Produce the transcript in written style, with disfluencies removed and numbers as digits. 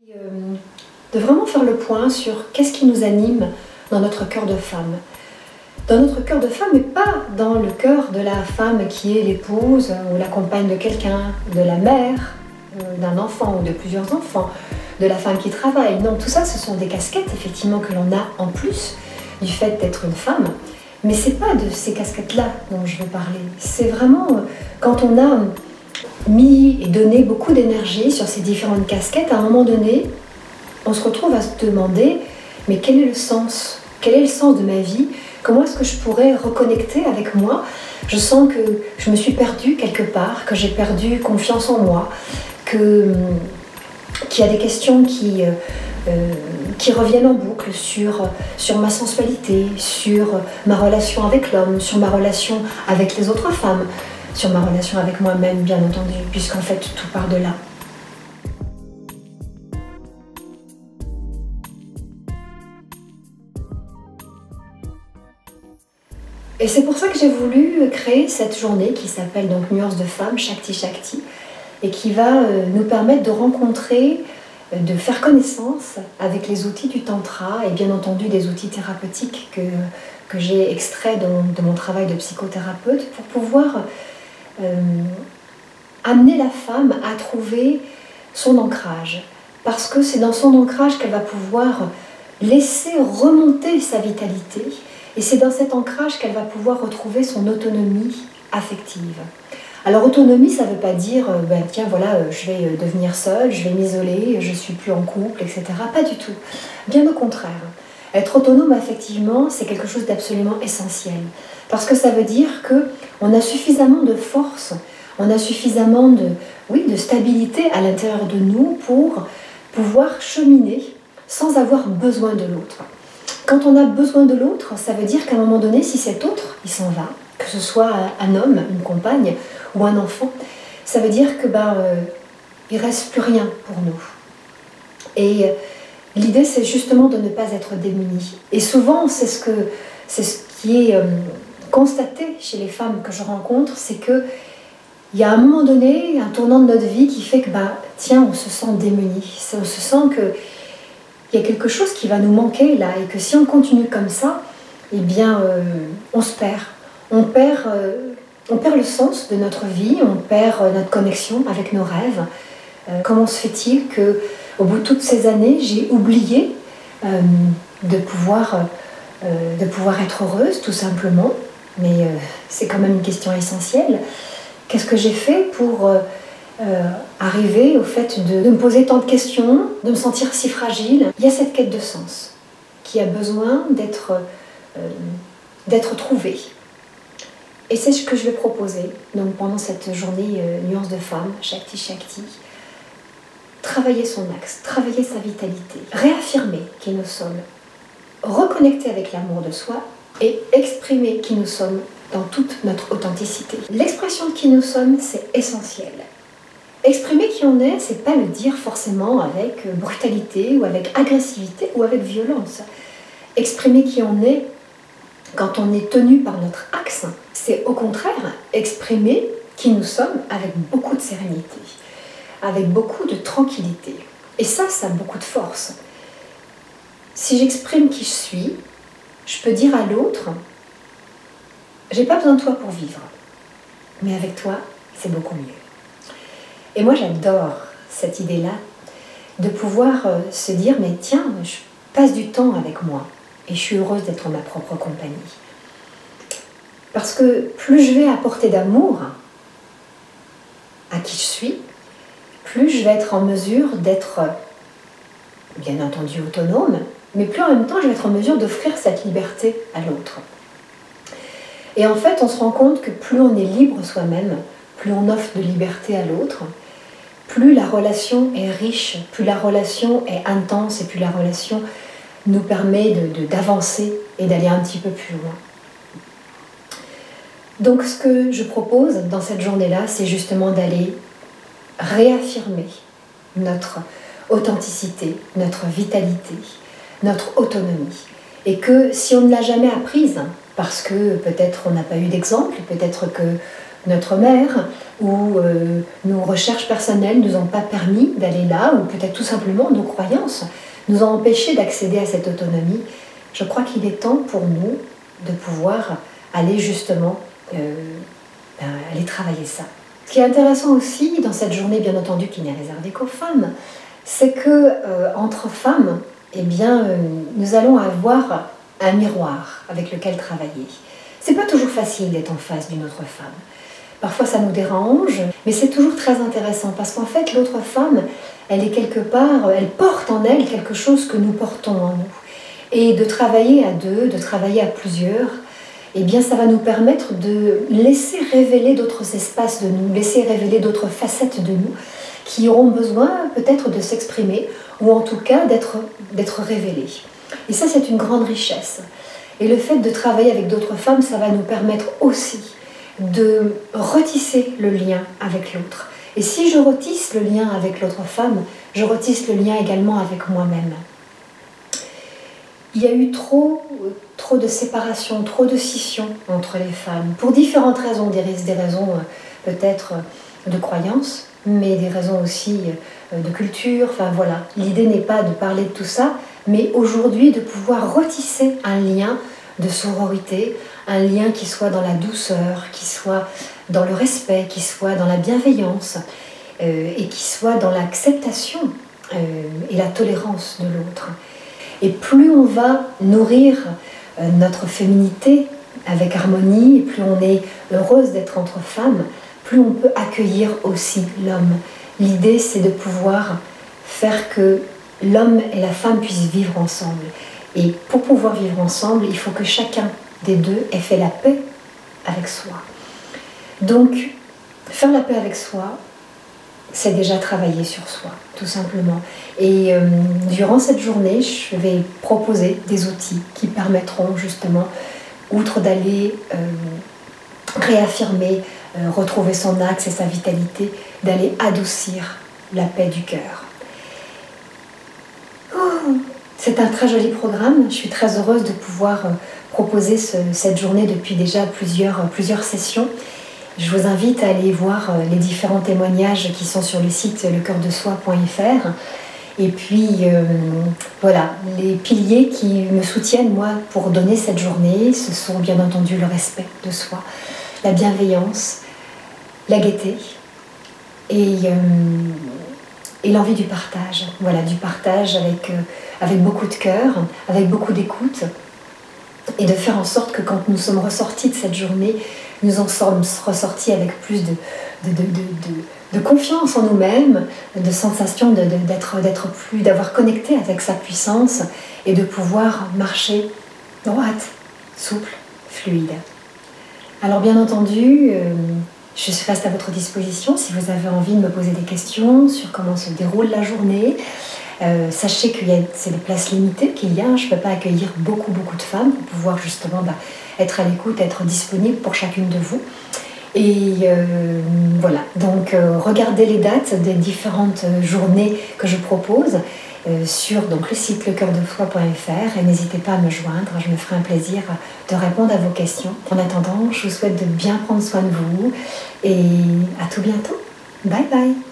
De vraiment faire le point sur qu'est-ce qui nous anime dans notre cœur de femme. Dans notre cœur de femme, mais pas dans le cœur de la femme qui est l'épouse ou la compagne de quelqu'un, de la mère, d'un enfant ou de plusieurs enfants, de la femme qui travaille. Non, tout ça, ce sont des casquettes, effectivement, que l'on a en plus du fait d'être une femme. Mais c'est pas de ces casquettes-là dont je veux parler. C'est vraiment quand on a mis et donné beaucoup d'énergie sur ces différentes casquettes, à un moment donné, on se retrouve à se demander, mais quel est le sens? Quel est le sens de ma vie? Comment est-ce que je pourrais reconnecter avec moi? Je sens que je me suis perdue quelque part, que j'ai perdu confiance en moi, qu'il y a des questions qui reviennent en boucle sur ma sensualité, sur ma relation avec l'homme, sur ma relation avec les autres femmes, sur ma relation avec moi-même, bien entendu, puisqu'en fait, tout part de là. Et c'est pour ça que j'ai voulu créer cette journée qui s'appelle donc Nuances de Femme, Shakti Shakti, et qui va nous permettre de rencontrer, de faire connaissance avec les outils du Tantra et bien entendu des outils thérapeutiques que j'ai extraits de mon travail de psychothérapeute pour pouvoir amener la femme à trouver son ancrage. Parce que c'est dans son ancrage qu'elle va pouvoir laisser remonter sa vitalité. Et c'est dans cet ancrage qu'elle va pouvoir retrouver son autonomie affective. Alors autonomie, ça ne veut pas dire, tiens voilà, je vais devenir seule, je vais m'isoler, je ne suis plus en couple, etc. Pas du tout. Bien au contraire. Être autonome affectivement, c'est quelque chose d'absolument essentiel. Parce que ça veut dire qu'on a suffisamment de force, on a suffisamment de stabilité à l'intérieur de nous pour pouvoir cheminer sans avoir besoin de l'autre. Quand on a besoin de l'autre, ça veut dire qu'à un moment donné, si cet autre, il s'en va, que ce soit un homme, une compagne ou un enfant, ça veut dire que il ne reste plus rien pour nous. Et l'idée, c'est justement de ne pas être démunis. Et souvent, c'est ce qui est constaté chez les femmes que je rencontre, c'est qu'il y a un moment donné, un tournant de notre vie qui fait que, tiens, on se sent démunis. On se sent que il y a quelque chose qui va nous manquer là et que si on continue comme ça, eh bien, on se perd. On perd le sens de notre vie, on perd notre connexion avec nos rêves. Comment se fait-il qu'au bout de toutes ces années, j'ai oublié de pouvoir être heureuse, tout simplement? Mais c'est quand même une question essentielle. Qu'est-ce que j'ai fait pour arriver au fait de me poser tant de questions, de me sentir si fragile? Il y a cette quête de sens qui a besoin d'être trouvée. Et c'est ce que je vais proposer donc, pendant cette journée Nuances de Femme, Shakti Shakti. Travailler son axe, travailler sa vitalité, réaffirmer qui nous sommes, reconnecter avec l'amour de soi et exprimer qui nous sommes dans toute notre authenticité. L'expression de qui nous sommes, c'est essentiel. Exprimer qui on est, c'est pas le dire forcément avec brutalité ou avec agressivité ou avec violence. Exprimer qui on est quand on est tenu par notre axe, c'est au contraire exprimer qui nous sommes avec beaucoup de sérénité, avec beaucoup de tranquillité. Et ça a beaucoup de force. Si j'exprime qui je suis, je peux dire à l'autre, j'ai pas besoin de toi pour vivre, mais avec toi, c'est beaucoup mieux. Et moi, j'adore cette idée-là, de pouvoir se dire, mais tiens, je passe du temps avec moi et je suis heureuse d'être ma propre compagnie. Parce que plus je vais apporter d'amour à qui je suis, plus je vais être en mesure d'être, bien entendu, autonome, mais plus en même temps, je vais être en mesure d'offrir cette liberté à l'autre. Et en fait, on se rend compte que plus on est libre soi-même, plus on offre de liberté à l'autre, plus la relation est riche, plus la relation est intense et plus la relation nous permet d'avancer et d'aller un petit peu plus loin. Donc ce que je propose dans cette journée-là, c'est justement d'aller réaffirmer notre authenticité, notre vitalité, notre autonomie. Et que si on ne l'a jamais apprise, parce que peut-être on n'a pas eu d'exemple, peut-être que notre mère, où nos recherches personnelles ne nous ont pas permis d'aller là, ou peut-être tout simplement nos croyances nous ont empêchés d'accéder à cette autonomie. Je crois qu'il est temps pour nous de pouvoir aller justement aller travailler ça. Ce qui est intéressant aussi dans cette journée, bien entendu, qui n'est réservée qu'aux femmes, c'est que entre femmes, eh bien, nous allons avoir un miroir avec lequel travailler. C'est pas toujours facile d'être en face d'une autre femme. Parfois ça nous dérange, mais c'est toujours très intéressant parce qu'en fait l'autre femme, elle est quelque part, elle porte en elle quelque chose que nous portons en nous. Et de travailler à deux, de travailler à plusieurs, eh bien ça va nous permettre de laisser révéler d'autres espaces de nous, laisser révéler d'autres facettes de nous qui auront besoin peut-être de s'exprimer ou en tout cas d'être révélées. Et ça c'est une grande richesse. Et le fait de travailler avec d'autres femmes, ça va nous permettre aussi de retisser le lien avec l'autre. Et si je retisse le lien avec l'autre femme, je retisse le lien également avec moi-même. Il y a eu trop de séparation, trop de scission entre les femmes, pour différentes raisons, des raisons peut-être de croyances, mais des raisons aussi de culture, enfin voilà. L'idée n'est pas de parler de tout ça, mais aujourd'hui de pouvoir retisser un lien de sororité, un lien qui soit dans la douceur, qui soit dans le respect, qui soit dans la bienveillance et qui soit dans l'acceptation et la tolérance de l'autre. Et plus on va nourrir notre féminité avec harmonie, et plus on est heureuse d'être entre femmes, plus on peut accueillir aussi l'homme. L'idée, c'est de pouvoir faire que l'homme et la femme puissent vivre ensemble. Et pour pouvoir vivre ensemble, il faut que chacun des deux ait fait la paix avec soi. Donc, faire la paix avec soi, c'est déjà travailler sur soi, tout simplement. Et durant cette journée, je vais proposer des outils qui permettront justement, outre d'aller réaffirmer, retrouver son axe et sa vitalité, d'aller adoucir la paix du cœur. C'est un très joli programme. Je suis très heureuse de pouvoir proposer cette journée depuis déjà plusieurs sessions. Je vous invite à aller voir les différents témoignages qui sont sur le site lecoeurdesoi.fr. Et puis, voilà, les piliers qui me soutiennent, moi, pour donner cette journée, ce sont bien entendu le respect de soi, la bienveillance, la gaieté et l'envie du partage. Voilà, du partage avec beaucoup de cœur, avec beaucoup d'écoute, et de faire en sorte que quand nous sommes ressortis de cette journée, nous en sommes ressortis avec plus de confiance en nous-mêmes, de sensation d'avoir connecté avec sa puissance et de pouvoir marcher droite, souple, fluide. Alors bien entendu, je reste à votre disposition si vous avez envie de me poser des questions sur comment se déroule la journée. Sachez que c'est des places limitées qu'il y a, je ne peux pas accueillir beaucoup de femmes pour pouvoir justement être à l'écoute, être disponible pour chacune de vous. Et voilà, donc regardez les dates des différentes journées que je propose sur donc, le site lecoeurdesoi.fr et n'hésitez pas à me joindre, je me ferai un plaisir de répondre à vos questions. En attendant, je vous souhaite de bien prendre soin de vous et à tout bientôt. Bye bye.